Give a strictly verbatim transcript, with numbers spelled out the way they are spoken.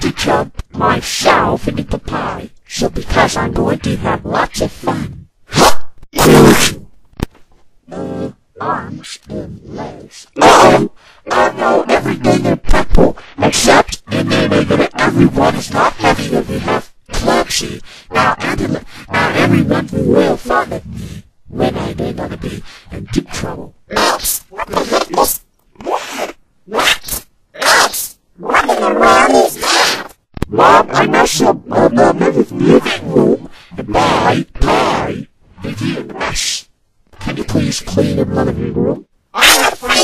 to jump myself into the pie. So because I'm going to have lots of fun. Uh, arms and legs. No! I know everything in purple, except in the way that everyone is not happy that we have Clancy. Now, everyone, now everyone will find at me when I may not be in deep trouble. Else, what the heck is... What? What? Else? What in the world is that? Mom, I know some of the living room, and my pie, if you rush. Can you please clean the living room? I have